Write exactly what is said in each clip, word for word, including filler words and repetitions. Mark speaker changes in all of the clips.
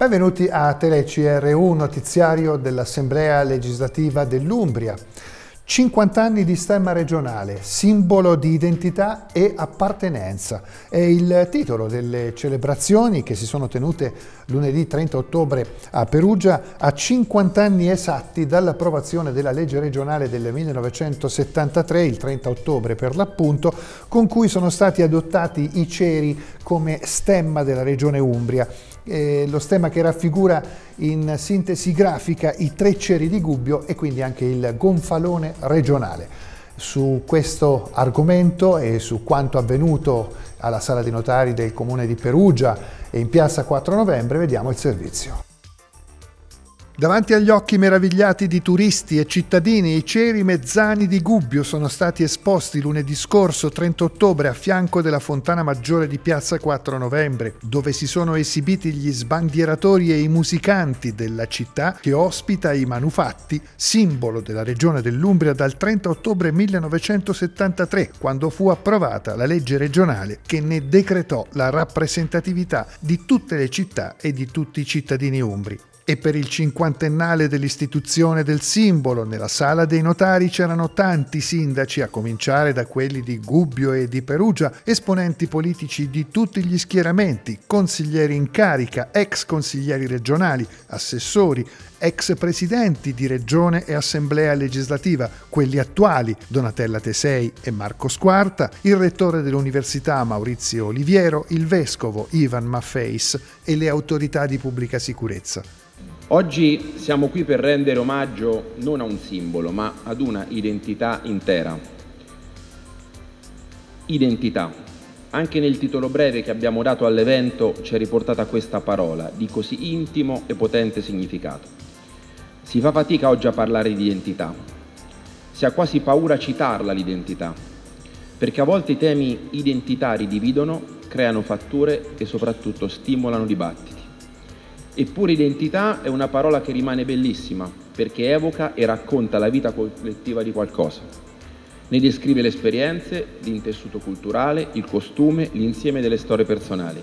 Speaker 1: Benvenuti a Tele-C R U, notiziario dell'Assemblea legislativa dell'Umbria. cinquanta anni di stemma regionale, simbolo di identità e appartenenza. È il titolo delle celebrazioni che si sono tenute lunedì trenta ottobre a Perugia, a cinquanta anni esatti dall'approvazione della legge regionale del millenovecentosettantatré, il trenta ottobre per l'appunto, con cui sono stati adottati i ceri come stemma della regione Umbria. Eh, lo stemma che raffigura in sintesi grafica i tre ceri di Gubbio e quindi anche il gonfalone regionale. Su questo argomento e su quanto avvenuto alla Sala dei Notari del Comune di Perugia e in piazza quattro novembre vediamo il servizio. Davanti agli occhi meravigliati di turisti e cittadini, i ceri mezzani di Gubbio sono stati esposti lunedì scorso, trenta ottobre, a fianco della Fontana Maggiore di piazza quattro novembre, dove si sono esibiti gli sbandieratori e i musicanti della città che ospita i manufatti, simbolo della regione dell'Umbria dal trenta ottobre millenovecentosettantatré, quando fu approvata la legge regionale che ne decretò la rappresentatività di tutte le città e di tutti i cittadini umbri. E per il cinquantennale dell'istituzione del simbolo, nella Sala dei Notari c'erano tanti sindaci, a cominciare da quelli di Gubbio e di Perugia, esponenti politici di tutti gli schieramenti, consiglieri in carica, ex consiglieri regionali, assessori, ex presidenti di regione e assemblea legislativa, quelli attuali, Donatella Tesei e Marco Squarta, il rettore dell'università Maurizio Oliviero, il vescovo Ivan Maffeis e le autorità di pubblica sicurezza.
Speaker 2: Oggi siamo qui per rendere omaggio non a un simbolo, ma ad una identità intera. Identità. Anche nel titolo breve che abbiamo dato all'evento c'è riportata questa parola, di così intimo e potente significato. Si fa fatica oggi a parlare di identità. Si ha quasi paura a citarla l'identità, perché a volte i temi identitari dividono, creano fatture e soprattutto stimolano dibattiti. Eppure identità è una parola che rimane bellissima, perché evoca e racconta la vita collettiva di qualcosa. Ne descrive le esperienze, l'intessuto culturale, il costume, l'insieme delle storie personali.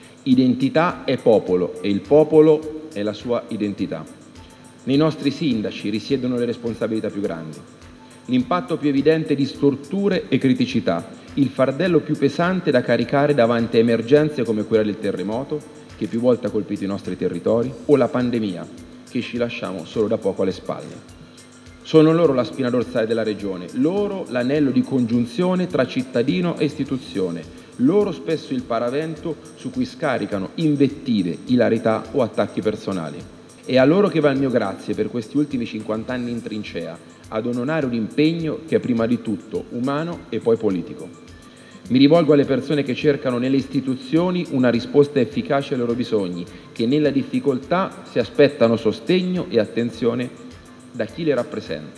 Speaker 2: Identità è popolo e il popolo è la sua identità. Nei nostri sindaci risiedono le responsabilità più grandi. L'impatto più evidente di storture e criticità, il fardello più pesante da caricare davanti a emergenze come quella del terremoto, che più volte ha colpito i nostri territori, o la pandemia, che ci lasciamo solo da poco alle spalle. Sono loro la spina dorsale della regione, loro l'anello di congiunzione tra cittadino e istituzione, loro spesso il paravento su cui scaricano invettive, ilarità o attacchi personali. È a loro che va il mio grazie per questi ultimi cinquanta anni in trincea, ad onorare un impegno che è prima di tutto umano e poi politico. Mi rivolgo alle persone che cercano nelle istituzioni una risposta efficace ai loro bisogni, che nella difficoltà si aspettano sostegno e attenzione da chi le rappresenta.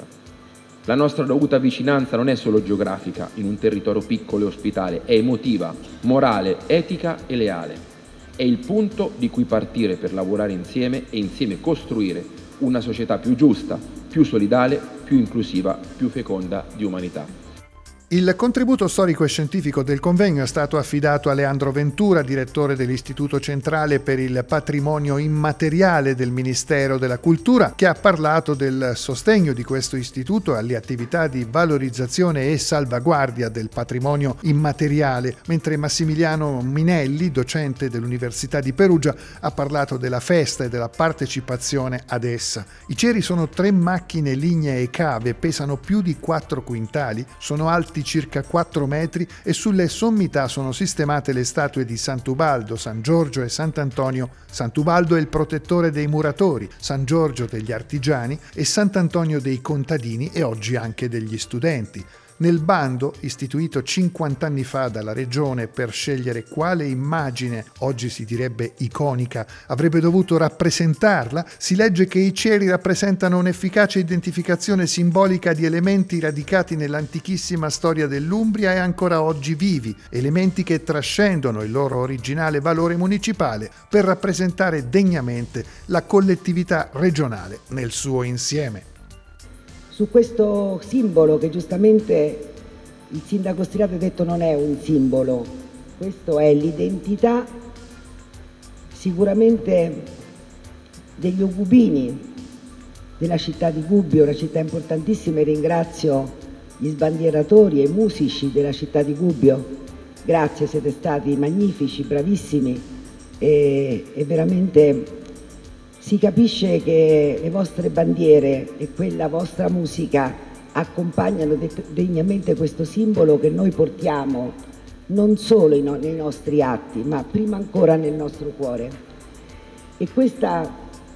Speaker 2: La nostra dovuta vicinanza non è solo geografica, in un territorio piccolo e ospitale, è emotiva, morale, etica e leale. È il punto di cui partire per lavorare insieme e insieme costruire una società più giusta, più solidale, più inclusiva, più feconda di umanità.
Speaker 1: Il contributo storico e scientifico del convegno è stato affidato a Leandro Ventura, direttore dell'Istituto Centrale per il Patrimonio Immateriale del Ministero della Cultura, che ha parlato del sostegno di questo istituto alle attività di valorizzazione e salvaguardia del patrimonio immateriale, mentre Massimiliano Minelli, docente dell'Università di Perugia, ha parlato della festa e della partecipazione ad essa. I ceri sono tre macchine lignee e cave, pesano più di quattro quintali, sono alti circa quattro metri e sulle sommità sono sistemate le statue di Sant'Ubaldo, San Giorgio e Sant'Antonio. Sant'Ubaldo è il protettore dei muratori, San Giorgio degli artigiani e Sant'Antonio dei contadini e oggi anche degli studenti. Nel bando, istituito cinquanta anni fa dalla Regione per scegliere quale immagine, oggi si direbbe iconica, avrebbe dovuto rappresentarla, si legge che i ceri rappresentano un'efficace identificazione simbolica di elementi radicati nell'antichissima storia dell'Umbria e ancora oggi vivi, elementi che trascendono il loro originale valore municipale per rappresentare degnamente la collettività regionale nel suo insieme.
Speaker 3: Su questo simbolo che giustamente il sindaco Striato ha detto non è un simbolo, questo è l'identità sicuramente degli Ugubini della città di Gubbio, una città importantissima, e ringrazio gli sbandieratori e i musici della città di Gubbio. Grazie, siete stati magnifici, bravissimi, e, e veramente si capisce che le vostre bandiere e quella vostra musica accompagnano degnamente questo simbolo che noi portiamo non solo nei nostri atti, ma prima ancora nel nostro cuore. E questa,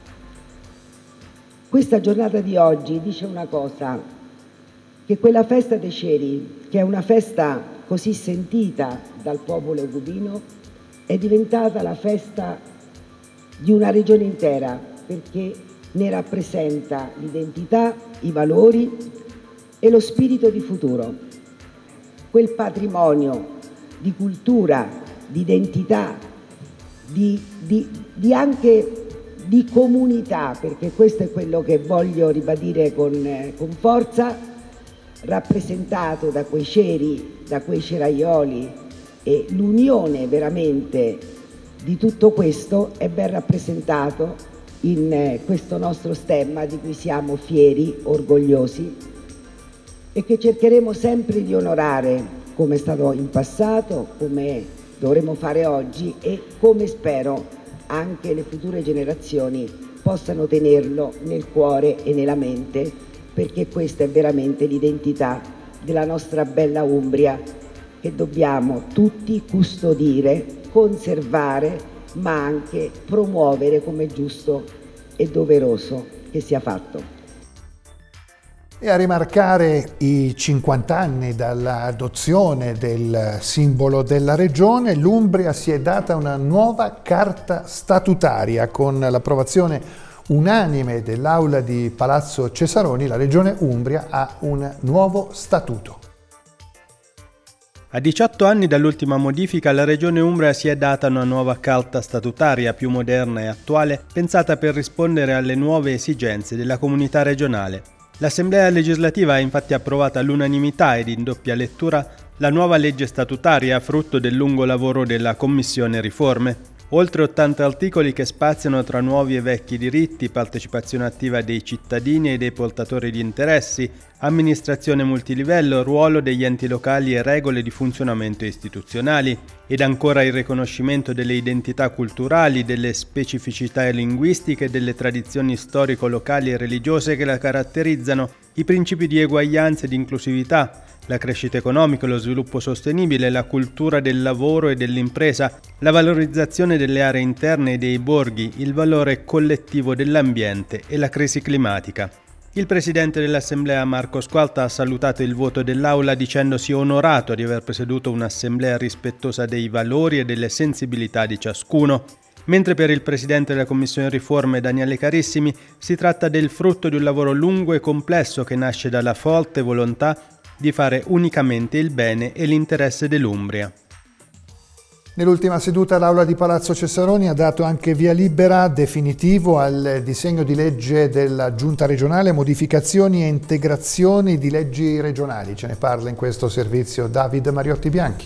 Speaker 3: questa giornata di oggi dice una cosa, che quella festa dei ceri, che è una festa così sentita dal popolo gubino, è diventata la festa di una regione intera, perché ne rappresenta l'identità, i valori e lo spirito di futuro. Quel patrimonio di cultura, di identità, di, di, di anche di comunità, perché questo è quello che voglio ribadire con, eh, con forza, rappresentato da quei ceri, da quei ceraioli, e l'unione veramente di tutto questo è ben rappresentato in eh, questo nostro stemma di cui siamo fieri, orgogliosi, e che cercheremo sempre di onorare, come è stato in passato, come dovremo fare oggi e come spero anche le future generazioni possano tenerlo nel cuore e nella mente, perché questa è veramente l'identità della nostra bella Umbria, che dobbiamo tutti custodire, conservare, ma anche promuovere come giusto e doveroso che sia fatto.
Speaker 1: E a rimarcare i cinquanta anni dall'adozione del simbolo della regione, l'Umbria si è data una nuova carta statutaria. Con l'approvazione unanime dell'Aula di Palazzo Cesaroni, la Regione Umbria ha un nuovo statuto.
Speaker 4: A diciotto anni dall'ultima modifica, la Regione Umbria si è data una nuova carta statutaria più moderna e attuale, pensata per rispondere alle nuove esigenze della comunità regionale. L'Assemblea legislativa ha infatti approvato all'unanimità ed in doppia lettura la nuova legge statutaria, frutto del lungo lavoro della Commissione Riforme. Oltre ottanta articoli che spaziano tra nuovi e vecchi diritti, partecipazione attiva dei cittadini e dei portatori di interessi, amministrazione multilivello, ruolo degli enti locali e regole di funzionamento istituzionali, ed ancora il riconoscimento delle identità culturali, delle specificità linguistiche e delle tradizioni storico-locali e religiose che la caratterizzano, i principi di eguaglianza e di inclusività, la crescita economica, lo sviluppo sostenibile, la cultura del lavoro e dell'impresa, la valorizzazione delle aree interne e dei borghi, il valore collettivo dell'ambiente e la crisi climatica. Il presidente dell'Assemblea Marco Squarta ha salutato il voto dell'Aula dicendosi onorato di aver presieduto un'Assemblea rispettosa dei valori e delle sensibilità di ciascuno. Mentre per il presidente della Commissione Riforme Daniele Carissimi si tratta del frutto di un lavoro lungo e complesso che nasce dalla forte volontà di fare unicamente il bene e l'interesse dell'Umbria.
Speaker 1: Nell'ultima seduta l'Aula di Palazzo Cesaroni ha dato anche via libera definitivo al disegno di legge della Giunta regionale, modificazioni e integrazioni di leggi regionali. Ce ne parla in questo servizio David Mariotti Bianchi.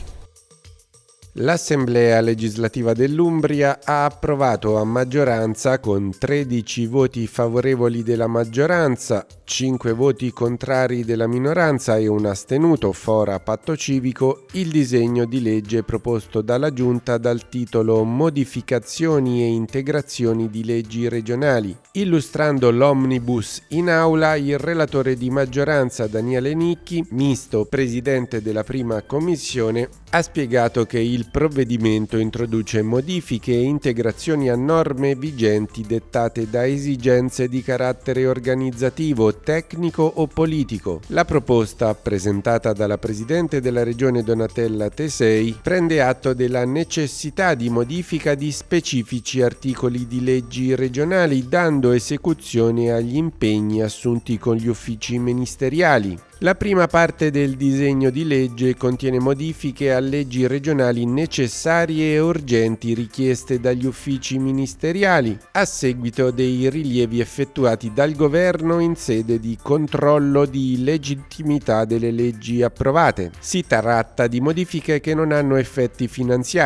Speaker 5: L'Assemblea legislativa dell'Umbria ha approvato a maggioranza, con tredici voti favorevoli della maggioranza, cinque voti contrari della minoranza e un astenuto fora patto civico, il disegno di legge proposto dalla Giunta dal titolo Modificazioni e integrazioni di leggi regionali. Illustrando l'omnibus in aula, il relatore di maggioranza Daniele Nicchi, misto presidente della prima commissione, ha spiegato che il provvedimento introduce modifiche e integrazioni a norme vigenti dettate da esigenze di carattere organizzativo, tecnico o politico. La proposta, presentata dalla Presidente della Regione Donatella Tesei, prende atto della necessità di modifica di specifici articoli di leggi regionali, dando esecuzione agli impegni assunti con gli uffici ministeriali. La prima parte del disegno di legge contiene modifiche a leggi regionali necessarie e urgenti richieste dagli uffici ministeriali a seguito dei rilievi effettuati dal governo in sede di controllo di legittimità delle leggi approvate. Si tratta di modifiche che non hanno effetti finanziari.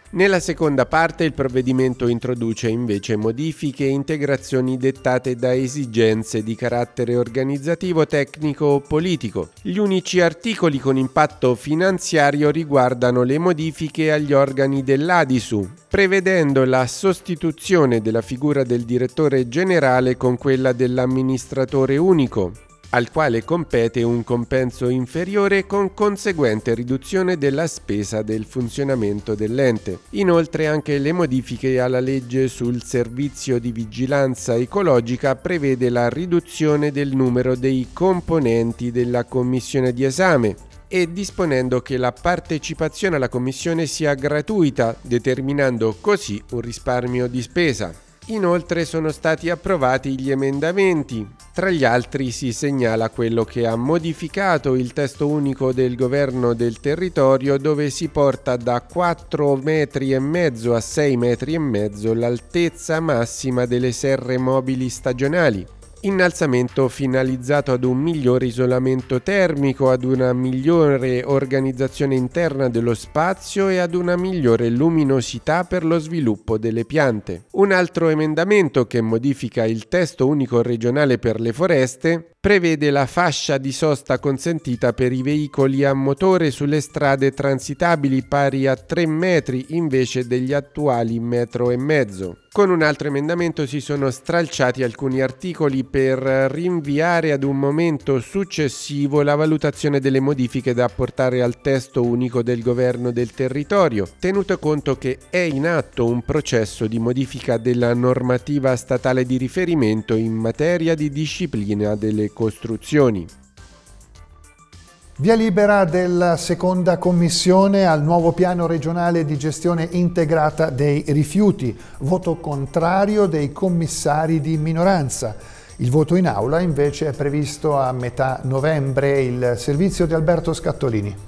Speaker 5: Nella seconda parte il provvedimento introduce invece modifiche e integrazioni dettate da esigenze di carattere organizzativo, tecnico o politico. Gli unici articoli con impatto finanziario riguardano le modifiche agli organi dell'Adisu, prevedendo la sostituzione della figura del direttore generale con quella dell'amministratore unico, al quale compete un compenso inferiore con conseguente riduzione della spesa del funzionamento dell'ente. Inoltre anche le modifiche alla legge sul servizio di vigilanza ecologica prevede la riduzione del numero dei componenti della commissione di esame e disponendo che la partecipazione alla commissione sia gratuita, determinando così un risparmio di spesa. Inoltre sono stati approvati gli emendamenti. Tra gli altri si segnala quello che ha modificato il testo unico del governo del territorio, dove si porta da quattro metri e mezzo a sei metri e mezzo l'altezza massima delle serre mobili stagionali. Innalzamento finalizzato ad un migliore isolamento termico, ad una migliore organizzazione interna dello spazio e ad una migliore luminosità per lo sviluppo delle piante. Un altro emendamento che modifica il testo unico regionale per le foreste prevede la fascia di sosta consentita per i veicoli a motore sulle strade transitabili pari a tre metri invece degli attuali metro e mezzo. Con un altro emendamento si sono stralciati alcuni articoli per rinviare ad un momento successivo la valutazione delle modifiche da apportare al testo unico del governo del territorio, tenuto conto che è in atto un processo di modifica della normativa statale di riferimento in materia di disciplina delle costruzioni.
Speaker 1: Via libera della seconda commissione al nuovo piano regionale di gestione integrata dei rifiuti. Voto contrario dei commissari di minoranza. Il voto in aula invece è previsto a metà novembre. Il servizio di Alberto Scattolini.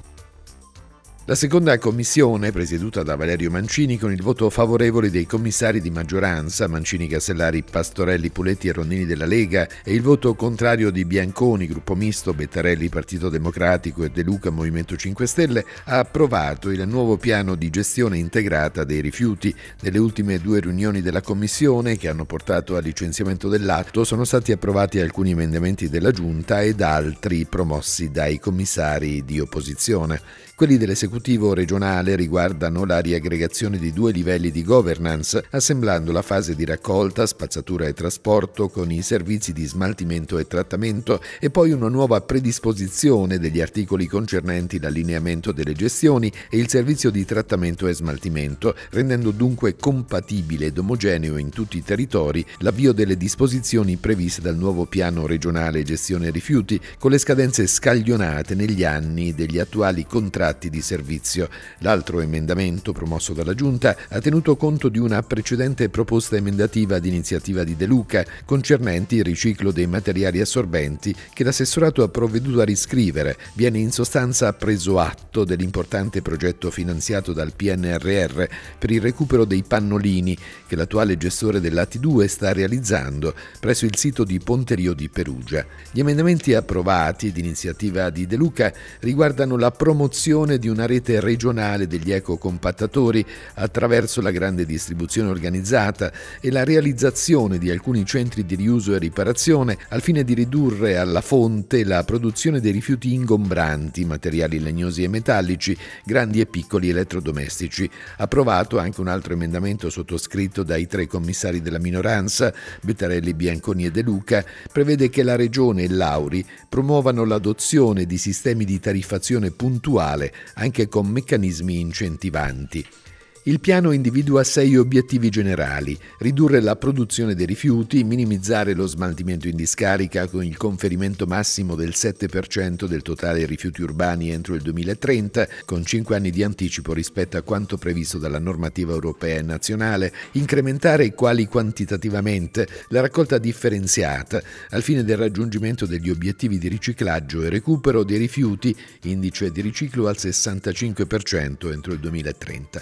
Speaker 6: La seconda commissione, presieduta da Valerio Mancini, con il voto favorevole dei commissari di maggioranza, Mancini, Casellari, Pastorelli, Puletti e Ronnini della Lega, e il voto contrario di Bianconi, Gruppo Misto, Bettarelli, Partito Democratico e De Luca, Movimento cinque Stelle, ha approvato il nuovo piano di gestione integrata dei rifiuti. Nelle ultime due riunioni della commissione, che hanno portato al licenziamento dell'atto, sono stati approvati alcuni emendamenti della Giunta ed altri promossi dai commissari di opposizione. Quelli dell'esecutivo regionale riguardano la riaggregazione di due livelli di governance, assemblando la fase di raccolta, spazzatura e trasporto con i servizi di smaltimento e trattamento e poi una nuova predisposizione degli articoli concernenti l'allineamento delle gestioni e il servizio di trattamento e smaltimento, rendendo dunque compatibile ed omogeneo in tutti i territori l'avvio delle disposizioni previste dal nuovo piano regionale gestione rifiuti, con le scadenze scaglionate negli anni degli attuali contratti di servizio. L'altro emendamento promosso dalla Giunta ha tenuto conto di una precedente proposta emendativa d'iniziativa di De Luca concernenti il riciclo dei materiali assorbenti che l'assessorato ha provveduto a riscrivere. Viene in sostanza preso atto dell'importante progetto finanziato dal P N R R per il recupero dei pannolini che l'attuale gestore dell'A T due sta realizzando presso il sito di Ponterio di Perugia. Gli emendamenti approvati d'iniziativa di De Luca riguardano la promozione di una rete regionale degli ecocompattatori attraverso la grande distribuzione organizzata e la realizzazione di alcuni centri di riuso e riparazione al fine di ridurre alla fonte la produzione dei rifiuti ingombranti, materiali legnosi e metallici, grandi e piccoli elettrodomestici. Approvato anche un altro emendamento sottoscritto dai tre commissari della minoranza, Bettarelli, Bianconi e De Luca, prevede che la Regione e l'Auri promuovano l'adozione di sistemi di tariffazione puntuale anche con meccanismi incentivanti. Il piano individua sei obiettivi generali: ridurre la produzione dei rifiuti, minimizzare lo smaltimento in discarica con il conferimento massimo del sette per cento del totale rifiuti urbani entro il duemilatrenta, con cinque anni di anticipo rispetto a quanto previsto dalla normativa europea e nazionale, incrementare quali quantitativamente la raccolta differenziata al fine del raggiungimento degli obiettivi di riciclaggio e recupero dei rifiuti, indice di riciclo al sessantacinque per cento entro il duemilatrenta, con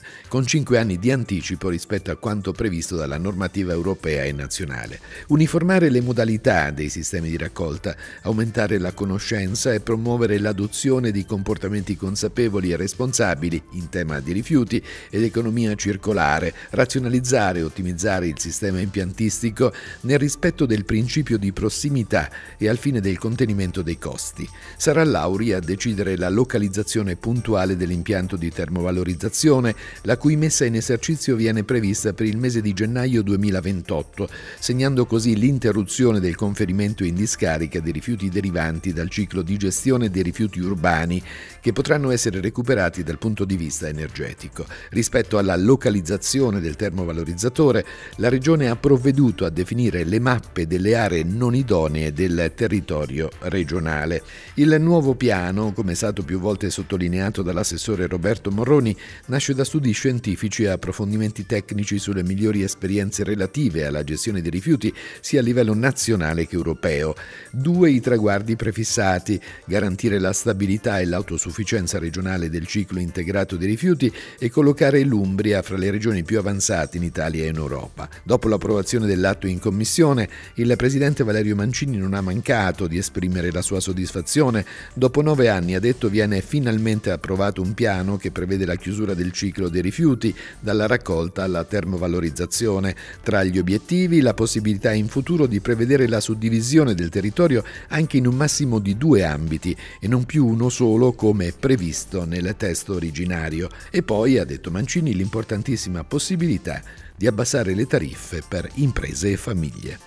Speaker 6: cinque anni di anticipo rispetto a quanto previsto dalla normativa europea e nazionale. Uniformare le modalità dei sistemi di raccolta, aumentare la conoscenza e promuovere l'adozione di comportamenti consapevoli e responsabili in tema di rifiuti ed economia circolare, razionalizzare e ottimizzare il sistema impiantistico nel rispetto del principio di prossimità e al fine del contenimento dei costi. Sarà l'Auri a decidere la localizzazione puntuale dell'impianto di termovalorizzazione, la cui messa in esercizio viene prevista per il mese di gennaio duemilaventotto, segnando così l'interruzione del conferimento in discarica dei rifiuti derivanti dal ciclo di gestione dei rifiuti urbani, che potranno essere recuperati dal punto di vista energetico. Rispetto alla localizzazione del termovalorizzatore, la Regione ha provveduto a definire le mappe delle aree non idonee del territorio regionale. Il nuovo piano, come è stato più volte sottolineato dall'assessore Roberto Morroni, nasce da studi scientifici e approfondimenti tecnici sulle migliori esperienze relative alla gestione dei rifiuti sia a livello nazionale che europeo. Due i traguardi prefissati: garantire la stabilità e l'autosufficienza regionale del ciclo integrato dei rifiuti e collocare l'Umbria fra le regioni più avanzate in Italia e in Europa. Dopo l'approvazione dell'atto in commissione, il presidente Valerio Mancini non ha mancato di esprimere la sua soddisfazione. Dopo nove anni, ha detto, viene finalmente approvato un piano che prevede la chiusura del ciclo dei rifiuti, dalla raccolta alla termovalorizzazione. Tra gli obiettivi, la possibilità in futuro di prevedere la suddivisione del territorio anche in un massimo di due ambiti e non più uno solo come previsto nel testo originario. E poi, ha detto Mancini, l'importantissima possibilità di abbassare le tariffe per imprese e famiglie.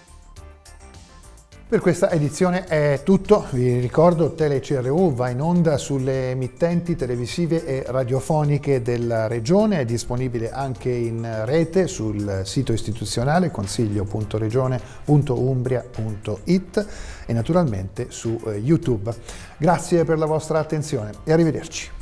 Speaker 1: Per questa edizione è tutto. Vi ricordo TeleCRU va in onda sulle emittenti televisive e radiofoniche della Regione, è disponibile anche in rete sul sito istituzionale consiglio punto regione punto umbria punto it e naturalmente su YouTube. Grazie per la vostra attenzione e arrivederci.